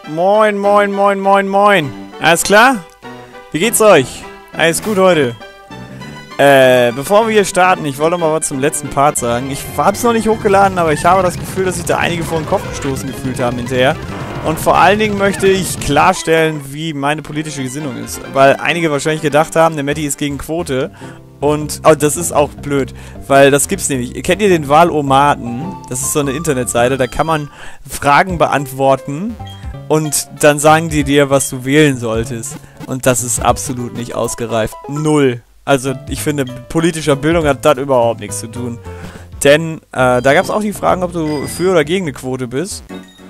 Moin, moin, moin, moin, moin. Alles klar? Wie geht's euch? Alles gut heute? Bevor wir hier starten, ich wollte mal was zum letzten Part sagen. Ich hab's noch nicht hochgeladen, aber ich habe das Gefühl, dass sich da einige vor den Kopf gestoßen gefühlt haben hinterher. Und vor allen Dingen möchte ich klarstellen, wie meine politische Gesinnung ist. Weil einige wahrscheinlich gedacht haben, der Matti ist gegen Quote. Und das ist auch blöd, weil das gibt's nämlich. Kennt ihr den Wahlomaten? Das ist so eine Internetseite, da kann man Fragen beantworten und dann sagen die dir, was du wählen solltest. Und das ist absolut nicht ausgereift. Null. Also ich finde, mit politischer Bildung hat das überhaupt nichts zu tun. Denn da gab es auch die Fragen, ob du für oder gegen eine Quote bist.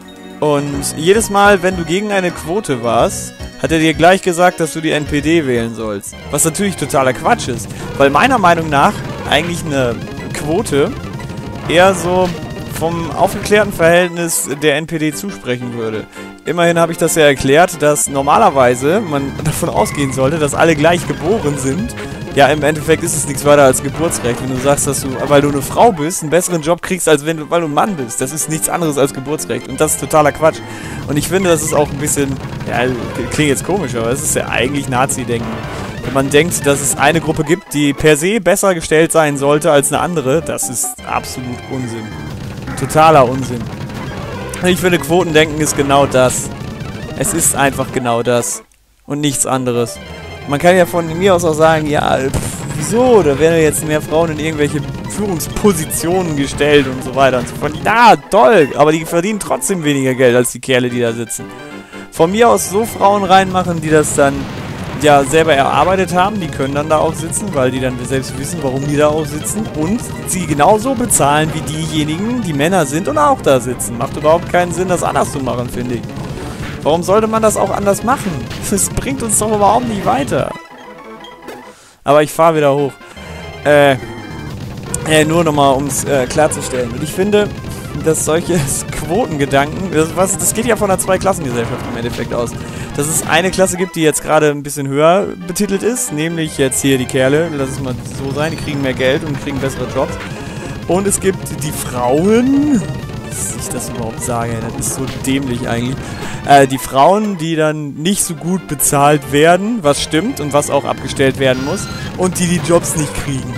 Und jedes Mal, wenn du gegen eine Quote warst, hat er dir gleich gesagt, dass du die NPD wählen sollst. Was natürlich totaler Quatsch ist. Weil meiner Meinung nach eigentlich eine Quote eher so vom aufgeklärten Verhältnis der NPD zusprechen würde. Immerhin habe ich das ja erklärt, dass normalerweise man davon ausgehen sollte, dass alle gleich geboren sind. Ja, im Endeffekt ist es nichts weiter als Geburtsrecht. Wenn du sagst, dass du, weil du eine Frau bist, einen besseren Job kriegst, als weil du ein Mann bist. Das ist nichts anderes als Geburtsrecht. Und das ist totaler Quatsch. Und ich finde, das ist auch ein bisschen, ja, klingt jetzt komisch, aber es ist ja eigentlich Nazi-Denken. Wenn man denkt, dass es eine Gruppe gibt, die per se besser gestellt sein sollte als eine andere, das ist absolut Unsinn. Totaler Unsinn. Ich finde, Quotendenken ist genau das. Es ist einfach genau das. Und nichts anderes. Man kann ja von mir aus auch sagen, ja, wieso? Da werden jetzt mehr Frauen in irgendwelche Führungspositionen gestellt und so weiter und so fort. Ja, toll, aber die verdienen trotzdem weniger Geld als die Kerle, die da sitzen. Von mir aus so Frauen reinmachen, die das dann ja selber erarbeitet haben, die können dann da auch sitzen, weil die dann selbst wissen, warum die da auch sitzen und sie genauso bezahlen wie diejenigen, die Männer sind und auch da sitzen. Macht überhaupt keinen Sinn, das anders zu machen, finde ich. Warum sollte man das auch anders machen? Das bringt uns doch überhaupt nicht weiter. Aber ich fahre wieder hoch. Nur nochmal, um es klarzustellen. Und ich finde, dass solche Quotengedanken, das geht ja von einer Zweiklassengesellschaft im Endeffekt aus. Dass es eine Klasse gibt, die jetzt gerade ein bisschen höher betitelt ist, nämlich jetzt hier die Kerle, lass es mal so sein, die kriegen mehr Geld und kriegen bessere Jobs. Und es gibt die Frauen, dass ich das überhaupt sage, das ist so dämlich eigentlich. Die Frauen, die dann nicht so gut bezahlt werden, was stimmt und was auch abgestellt werden muss, und die Jobs nicht kriegen.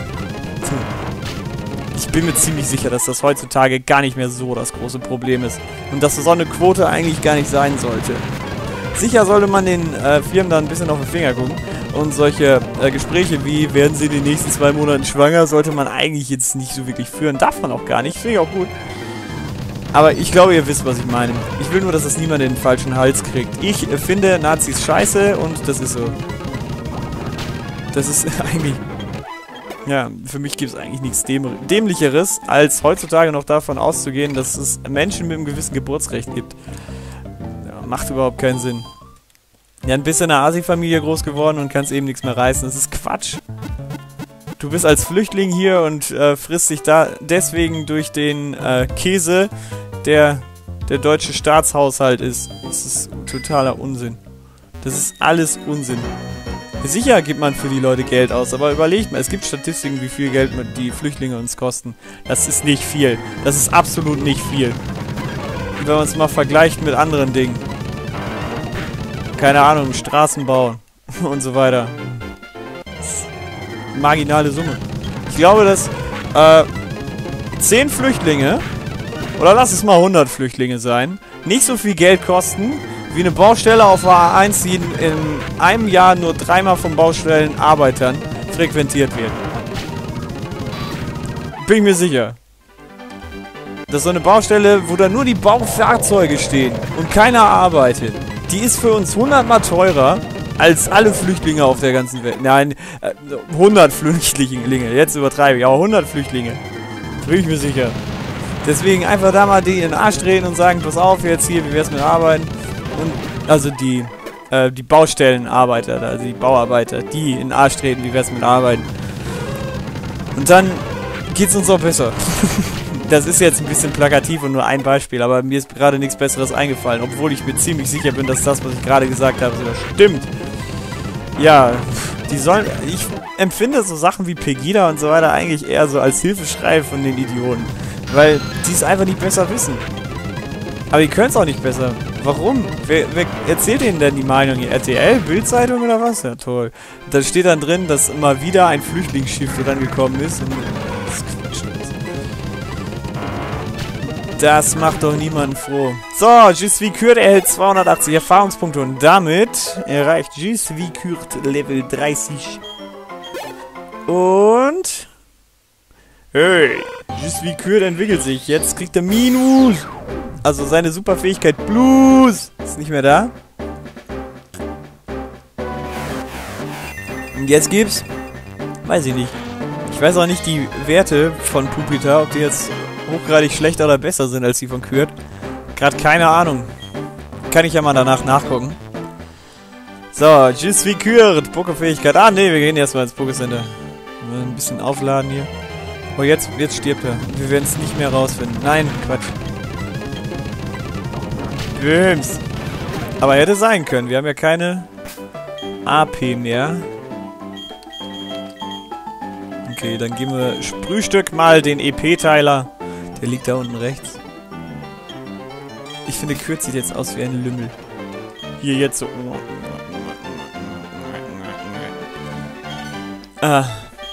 Ich bin mir ziemlich sicher, dass das heutzutage gar nicht mehr so das große Problem ist. Und dass so eine Quote eigentlich gar nicht sein sollte. Sicher sollte man den Firmen da ein bisschen auf den Finger gucken. Und solche Gespräche wie, werden sie in den nächsten 2 Monaten schwanger, sollte man eigentlich jetzt nicht so wirklich führen. Darf man auch gar nicht. Finde ich auch gut. Aber ich glaube, ihr wisst, was ich meine. Ich will nur, dass das niemand in den falschen Hals kriegt. Ich finde Nazis scheiße und das ist so. Das ist eigentlich... Ja, für mich gibt es eigentlich nichts Dämlicheres, als heutzutage noch davon auszugehen, dass es Menschen mit einem gewissen Geburtsrecht gibt. Ja, macht überhaupt keinen Sinn. Ja, bist in einer Asi-Familie groß geworden und kannst eben nichts mehr reißen. Das ist Quatsch. Du bist als Flüchtling hier und frisst dich da deswegen durch den Käse, der deutsche Staatshaushalt ist. Das ist totaler Unsinn. Das ist alles Unsinn. Sicher gibt man für die Leute Geld aus, aber überlegt mal, es gibt Statistiken, wie viel Geld die Flüchtlinge uns kosten. Das ist nicht viel. Das ist absolut nicht viel. Und wenn man es mal vergleicht mit anderen Dingen. Keine Ahnung, Straßenbau und so weiter. Marginale Summe. Ich glaube, dass 10 Flüchtlinge, oder lass es mal 100 Flüchtlinge sein, nicht so viel Geld kosten, wie eine Baustelle auf A1, die in einem Jahr nur 3-mal von Baustellenarbeitern frequentiert wird. Bin ich mir sicher. Das ist so eine Baustelle, wo da nur die Baufahrzeuge stehen und keiner arbeitet. Die ist für uns 100-mal teurer als alle Flüchtlinge auf der ganzen Welt. Nein, 100 Flüchtlinge. Jetzt übertreibe ich, aber 100 Flüchtlinge. Bin ich mir sicher. Deswegen einfach da mal die in den Arsch drehen und sagen, pass auf jetzt hier, wie wär's mit Arbeiten? Und also die Baustellenarbeiter, also die Bauarbeiter, die in den Arsch treten, wie wär's mit Arbeiten? Und dann geht's uns auch besser. Das ist jetzt ein bisschen plakativ und nur ein Beispiel, aber mir ist gerade nichts Besseres eingefallen, obwohl ich mir ziemlich sicher bin, dass das, was ich gerade gesagt habe, sogar stimmt. Ja, ich empfinde so Sachen wie Pegida und so weiter eigentlich eher so als Hilfeschrei von den Idioten, weil die es einfach nicht besser wissen. Aber die können es auch nicht besser. Warum? Wer erzählt Ihnen denn die Meinung hier? RTL? Bildzeitung oder was? Ja, toll. Da steht dann drin, dass immer wieder ein Flüchtlingsschiff dran gekommen ist. Und das ist Quatsch. Das macht doch niemanden froh. So, Je suis Kurt erhält 280 Erfahrungspunkte und damit erreicht Je suis Kurt Level 30. Und... Hey, Je suis Kurt entwickelt sich. Jetzt kriegt er Minus. Also seine Superfähigkeit Plus ist nicht mehr da. Und jetzt gibt's... Weiß ich nicht. Ich weiß auch nicht die Werte von Pupita, ob die jetzt hochgradig schlechter oder besser sind als die von Kurt. Gerade keine Ahnung. Kann ich ja mal danach nachgucken. So, Je suis Kurt. Pokéfähigkeit. Ah, nee, wir gehen erstmal ins Pokécenter. Ein bisschen aufladen hier. Oh, jetzt stirbt er. Wir werden es nicht mehr rausfinden. Nein, Quatsch. Böms. Aber hätte sein können. Wir haben ja keine AP mehr. Okay, dann geben wir Sprühstück mal den EP-Teiler. Der liegt da unten rechts. Ich finde, Kurt sieht jetzt aus wie ein Lümmel. Hier jetzt so. Ah.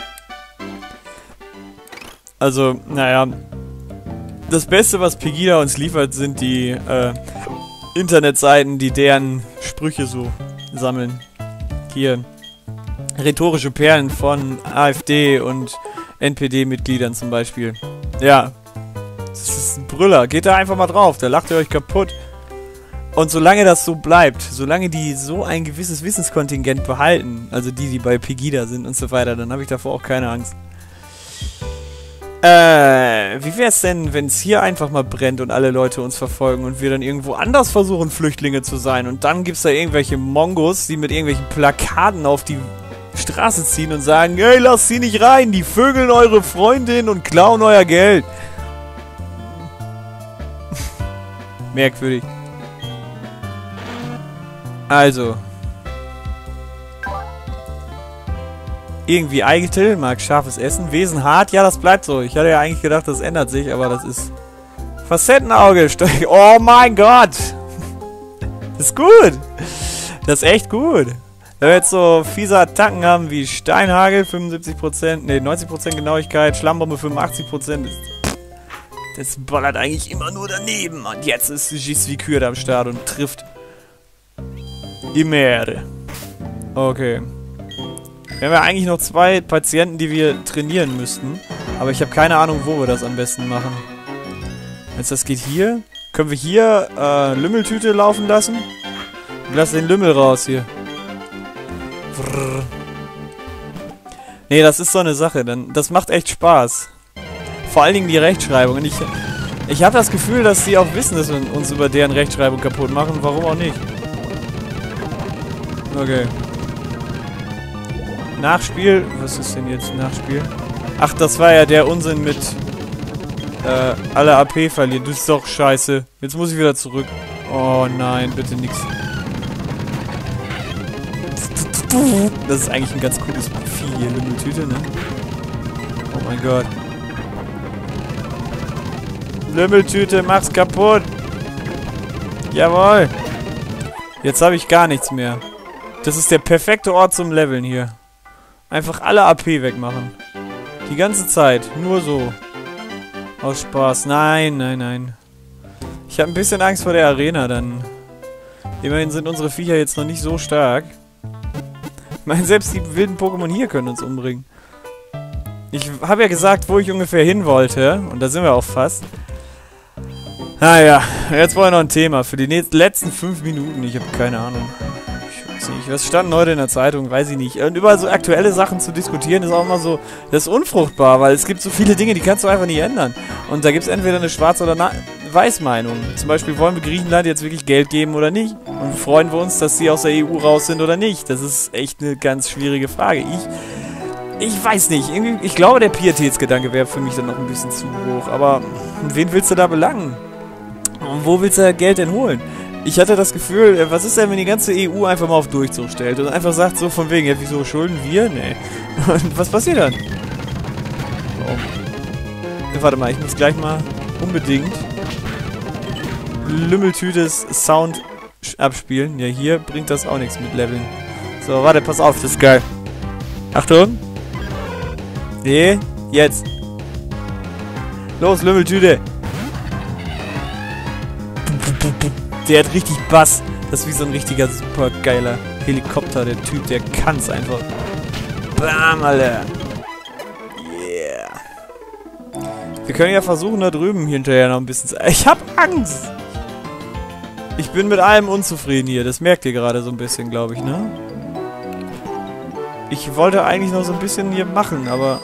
Also, naja. Das Beste, was Pegida uns liefert, sind die Internetseiten, die deren Sprüche so sammeln. Hier. Rhetorische Perlen von AfD und NPD-Mitgliedern zum Beispiel. Ja. Das ist ein Brüller. Geht da einfach mal drauf. Da lacht ihr euch kaputt. Und solange das so bleibt, solange die so ein gewisses Wissenskontingent behalten, also die bei Pegida sind und so weiter, dann habe ich davor auch keine Angst. Wie wär's denn, wenn es hier einfach mal brennt und alle Leute uns verfolgen und wir dann irgendwo anders versuchen, Flüchtlinge zu sein und dann gibt's da irgendwelche Mongos, die mit irgendwelchen Plakaten auf die Straße ziehen und sagen, hey, lasst sie nicht rein, die vögeln eure Freundin und klauen euer Geld. Merkwürdig. Also. Irgendwie eitel, mag scharfes Essen. Wesen hart, ja, das bleibt so. Ich hatte ja eigentlich gedacht, das ändert sich, aber das ist... Facettenauge. Oh mein Gott. Das ist gut. Das ist echt gut. Wenn wir jetzt so fiese Attacken haben wie Steinhagel, 75%, ne, 90% Genauigkeit, Schlammbombe 85%. Das ballert eigentlich immer nur daneben. Und jetzt ist Je suis Kurt am Start und trifft immer. Okay. Wir haben ja eigentlich noch 2 Patienten, die wir trainieren müssten. Aber ich habe keine Ahnung, wo wir das am besten machen. Jetzt das geht hier. Können wir hier Lümmeltüte laufen lassen? Lass den Lümmel raus hier. Nee, das ist so eine Sache. Das macht echt Spaß. Vor allen Dingen die Rechtschreibung. Und ich habe das Gefühl, dass sie auch wissen, dass wir uns über deren Rechtschreibung kaputt machen. Warum auch nicht? Okay. Nachspiel. Was ist denn jetzt Nachspiel? Ach, das war ja der Unsinn mit alle AP verlieren. Das ist doch scheiße. Jetzt muss ich wieder zurück. Oh nein, bitte nix. Das ist eigentlich ein ganz cooles Vieh hier, Lümmeltüte, ne? Oh mein Gott. Lümmeltüte, mach's kaputt. Jawohl. Jetzt habe ich gar nichts mehr. Das ist der perfekte Ort zum Leveln hier. Einfach alle AP wegmachen. Die ganze Zeit. Nur so. Aus Spaß. Nein, nein, nein. Ich habe ein bisschen Angst vor der Arena dann. Immerhin sind unsere Viecher jetzt noch nicht so stark. Ich meine, selbst die wilden Pokémon hier können uns umbringen. Ich habe ja gesagt, wo ich ungefähr hin wollte. Und da sind wir auch fast. Naja, jetzt brauche ich noch ein Thema. Für die letzten 5 Minuten. Ich habe keine Ahnung. Ich weiß nicht. Was stand heute in der Zeitung? Weiß ich nicht. Und über so aktuelle Sachen zu diskutieren ist auch immer so... Das ist unfruchtbar, weil es gibt so viele Dinge, die kannst du einfach nicht ändern. Und da gibt es entweder eine Schwarz- oder Weiß-Meinung. Zum Beispiel, wollen wir Griechenland jetzt wirklich Geld geben oder nicht? Und freuen wir uns, dass sie aus der EU raus sind oder nicht? Das ist echt eine ganz schwierige Frage. Ich weiß nicht. Irgendwie, ich glaube, der Pietätsgedanke wäre für mich dann noch ein bisschen zu hoch. Aber wen willst du da belangen? Und wo willst du Geld denn holen? Ich hatte das Gefühl, was ist denn, wenn die ganze EU einfach mal auf Durchzug stellt und einfach sagt so von wegen, ja, wieso schulden wir? Nee. Und was passiert dann? Oh. Warte mal, ich muss gleich mal unbedingt Lümmeltütes Sound abspielen. Ja, hier bringt das auch nichts mit Leveln. So, warte, pass auf, das ist geil. Achtung. Nee, jetzt. Los, Lümmeltüte. Der hat richtig Bass. Das ist wie so ein richtiger super geiler Helikopter. Der Typ, der kann's einfach. Bam, Alter. Yeah. Wir können ja versuchen, da drüben hinterher noch ein bisschen zu... Ich hab Angst. Ich bin mit allem unzufrieden hier. Das merkt ihr gerade so ein bisschen, glaube ich, ne? Ich wollte eigentlich noch so ein bisschen hier machen, aber...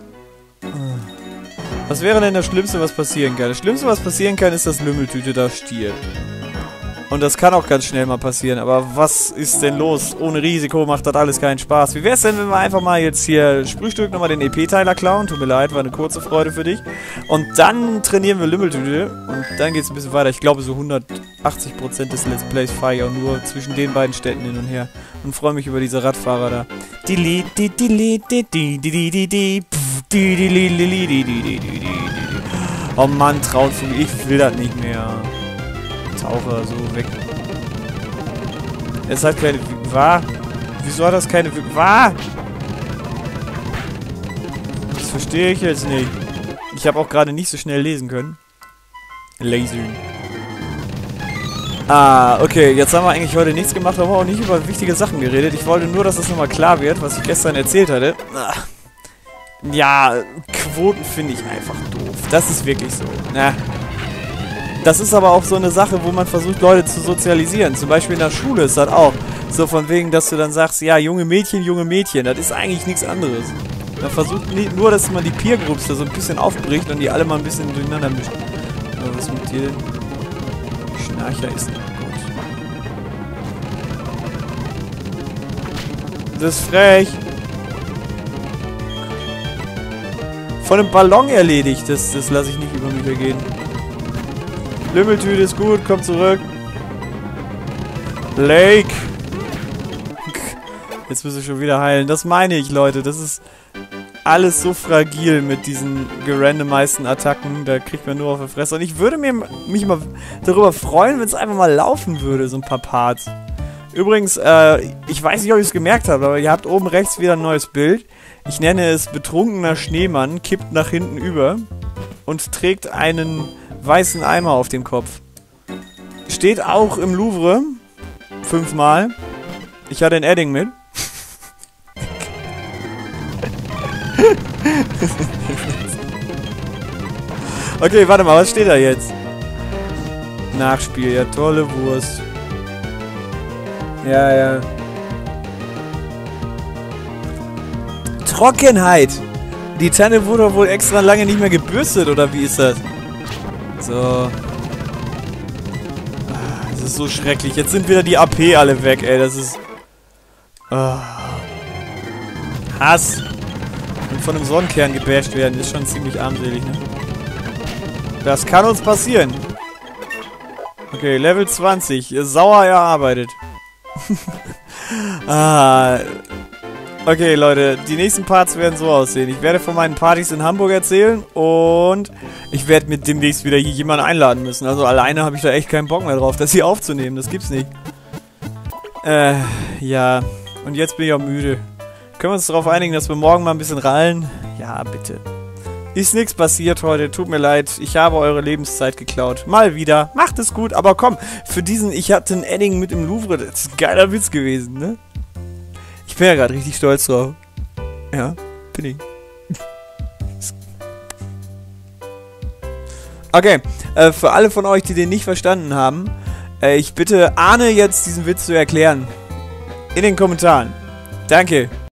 Was wäre denn das Schlimmste, was passieren kann? Das Schlimmste, was passieren kann, ist, dass Lümmeltüte da stirbt. Und das kann auch ganz schnell mal passieren. Aber was ist denn los? Ohne Risiko macht das alles keinen Spaß. Wie wär's denn, wenn wir einfach mal jetzt hier Sprühstück nochmal den EP-Teiler klauen? Tut mir leid, war eine kurze Freude für dich. Und dann trainieren wir Lümmeltüte. Und dann geht's ein bisschen weiter. Ich glaube, so 180% des Let's Plays fahre ich auch nur zwischen den beiden Städten hin und her. Und freue mich über diese Radfahrer da. Oh Mann, Traunvogel, ich will das nicht mehr. Taucher, so weg. Es hat keine... War? Wieso hat das keine... War? Das verstehe ich jetzt nicht. Ich habe auch gerade nicht so schnell lesen können. Lesen. Ah, okay. Jetzt haben wir eigentlich heute nichts gemacht, aber auch nicht über wichtige Sachen geredet. Ich wollte nur, dass das nochmal klar wird, was ich gestern erzählt hatte. Ja, Quoten finde ich einfach doof. Das ist wirklich so. Na. Das ist aber auch so eine Sache, wo man versucht, Leute zu sozialisieren. Zum Beispiel in der Schule ist das auch. So von wegen, dass du dann sagst, ja, junge Mädchen. Das ist eigentlich nichts anderes. Man versucht nicht nur, dass man die Peer-Groups da so ein bisschen aufbricht und die alle mal ein bisschen durcheinander mischt. Aber was mit dir denn? Schnarcher ist nicht gut. Das ist frech. Von einem Ballon erledigt. Das lasse ich nicht über mich ergehen. Lümmeltüte ist gut, komm zurück. Lake. Jetzt müssen wir schon wieder heilen. Das meine ich, Leute. Das ist alles so fragil mit diesen gerandomizeden Attacken. Da kriegt man nur auf die Fresse. Und ich würde mich mal darüber freuen, wenn es einfach mal laufen würde, so ein paar Parts. Übrigens, ich weiß nicht, ob ich es gemerkt habe, aber ihr habt oben rechts wieder ein neues Bild. Ich nenne es betrunkener Schneemann, kippt nach hinten über und trägt einen weißen Eimer auf dem Kopf. Steht auch im Louvre. 5-mal. Ich hatte ein Edding mit. Okay, warte mal, was steht da jetzt? Nachspiel, ja, tolle Wurst. Ja, ja. Trockenheit. Die Tanne wurde wohl extra lange nicht mehr gebürstet, oder wie ist das? So. Das ist so schrecklich. Jetzt sind wieder die AP alle weg, ey. Das ist... Hass. Und von einem Sonnenkern gebasht werden, ist schon ziemlich armselig, ne? Das kann uns passieren. Okay, Level 20. Sauer erarbeitet. Okay, Leute, die nächsten Parts werden so aussehen. Ich werde von meinen Partys in Hamburg erzählen und ich werde mit demnächst wieder hier jemanden einladen müssen. Also alleine habe ich da echt keinen Bock mehr drauf, das hier aufzunehmen. Das gibt's nicht. Ja. Und jetzt bin ich auch müde. Können wir uns darauf einigen, dass wir morgen mal ein bisschen rallen? Ja, bitte. Ist nichts passiert heute, tut mir leid. Ich habe eure Lebenszeit geklaut. Mal wieder. Macht es gut, aber komm, für diesen, ich hatte ein Edding mit im Louvre, das ist ein geiler Witz gewesen, ne? Ich bin ja gerade richtig stolz drauf. Ja, bin ich. Okay, für alle von euch, die den nicht verstanden haben, ich bitte Arne jetzt diesen Witz zu erklären. In den Kommentaren. Danke.